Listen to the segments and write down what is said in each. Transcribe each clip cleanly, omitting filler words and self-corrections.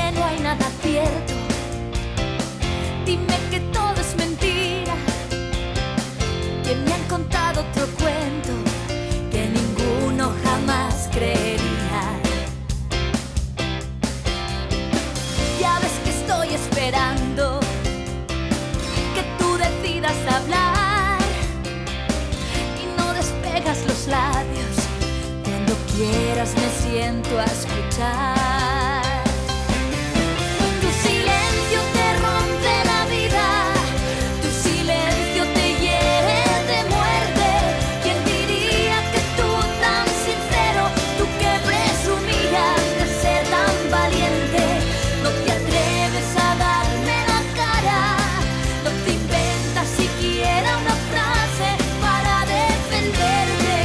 que no hay nada cierto. Dime que todo es mentira, que me han contado otro cuento que ninguno jamás creería. Ya ves que estoy esperando que tú decidas hablar y no despegas los labios. Cuando quieras me siento a escuchar. Tu silencio te rompe la vida, tu silencio te hiere de muerte. ¿Quién diría que tú tan sincero, tú que presumías de ser tan valiente, no te atreves a darme la cara, no te inventas siquiera una frase para defenderte?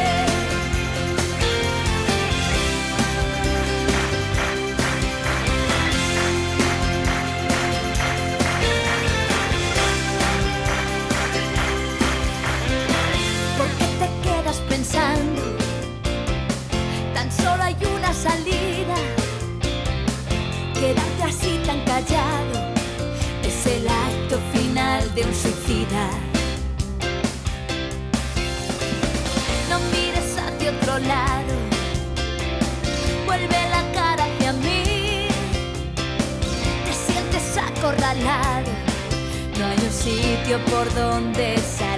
¿Por qué te quedas pensando? Tan solo hay una salida. Quedarte así tan callado es el acto final de un suicida. No mires hacia otro lado, vuelve la cara hacia mí. Te sientes acorralado, no hay un sitio por donde salir.